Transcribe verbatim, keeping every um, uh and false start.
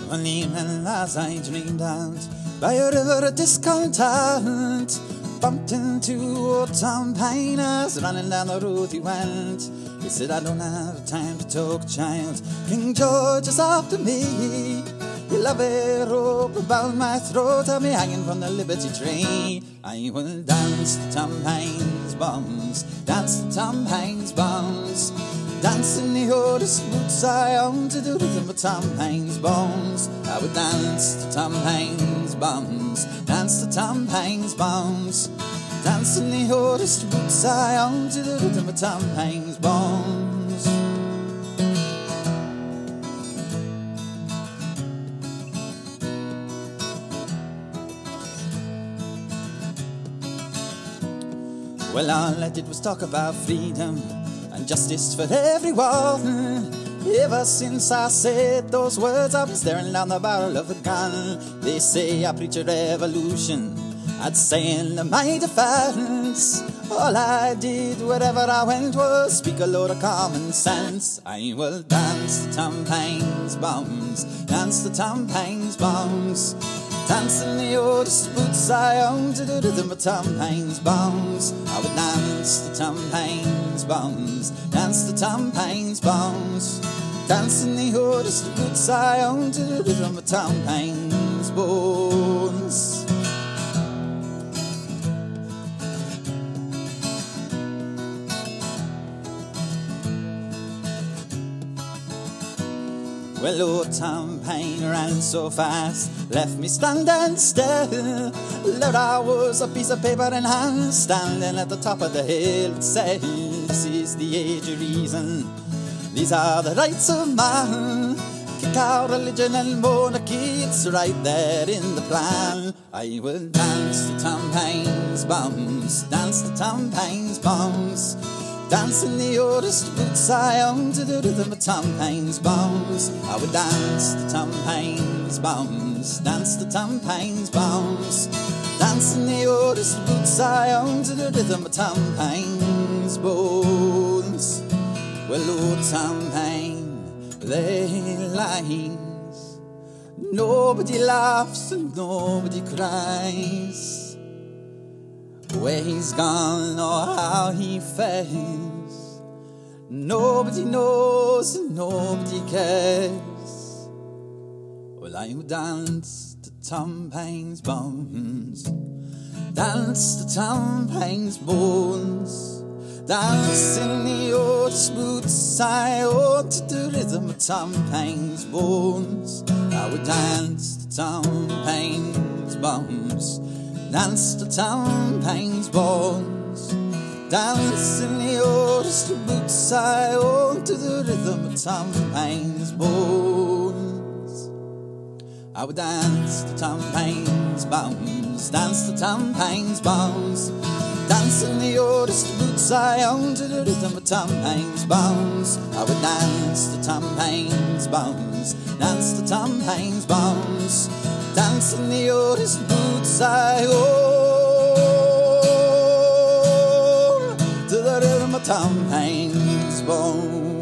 One evening as I dreamed out by a river of discontent, bumped into old Tom Paine as running down the road he went. He said, I don't have time to talk, child. King George is after me. He'll have a rope about my throat, I'll be hanging from the Liberty Tree. I will dance to Tom Paine's bombs, dance to Tom Paine's bombs, dance in the oldest boots I own to the rhythm of Tom Paine's bones. I would dance to Tom Paine's bombs, dance to Tom Paine's bombs, dance in the oldest boots I own to the rhythm of Tom Paine's bones. Well, all I did was talk about freedom and justice for everyone. Ever since I said those words, I've been staring down the barrel of a gun. They say I preach a revolution, I'd say in my defense, all I did wherever I went was speak a load of common sense. I will dance to Tom Paine's bombs, dance to Tom Paine's bombs, dance in the oldest boots I own to the rhythm of Tom Paine's bombs. I would dance to Tom Paine's bombs, dance to Tom Paine's bombs, dance in the oldest boots I own to the rhythm of Tom Paine's bones. Well, old Tom Paine ran so fast, left me standing still. There I was, a piece of paper in hand, standing at the top of the hill. It said, this is the age of reason, these are the rights of man. Kick out religion and monarchy, it's right there in the plan. I will dance to Tom Paine's bombs, dance to Tom Paine's bombs, dance in the oldest boots I own to the rhythm of Tom Paine's bombs. I would dance to Tom Paine's bombs, dance to Tom Paine's bombs, dance in the oldest boots I own to the rhythm of Tom Paine's bones. Well, old Tom Paine, there he lies. Nobody laughs and nobody cries. Where he's gone or how he fares, nobody knows and nobody cares. Well, I will dance to Tom Paine's bombs, dance to Tom Paine's bones, dance in the oldest boots I own to the rhythm of Tom Paine's bones. I will dance to Tom Paine's bombs, dance to Tom Paine's bones, dance in the oldest boots I own to the rhythm of Tom Paine's bones. I would dance to Tom Paine's bones, dance to Tom Paine's bones, dance in the oldest boots I own to the rhythm of Tom Paine's bones. I would dance to Tom Paine's bones, dance to Tom Paine's bones, dance in the oldest boots I own to the rhythm of Tom Paine's bones.